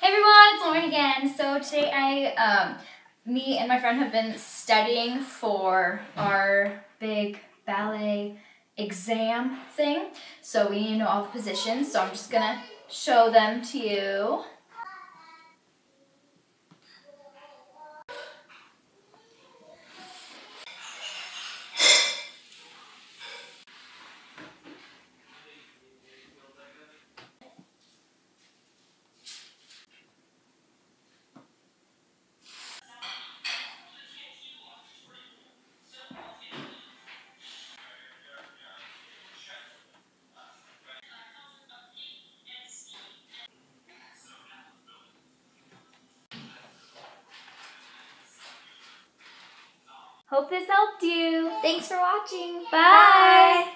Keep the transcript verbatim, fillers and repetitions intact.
Hey everyone, it's Lauren again. So today I, um, me and my friend have been studying for our big ballet exam thing. So we need to know all the positions. So I'm just gonna show them to you. Hope this helped you. Thanks for watching. Bye. Bye.